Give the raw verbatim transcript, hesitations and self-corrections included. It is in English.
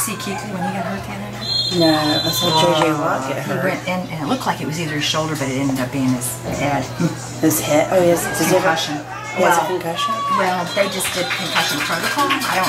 see Keithley when he got hurt the other night? No, I saw J J Watt get He hurt. went in, and it looked like it was either his shoulder, but it ended up being his head. His head? Oh, yes. Concussion. He has a concussion? Well, they just did concussion protocol. I don't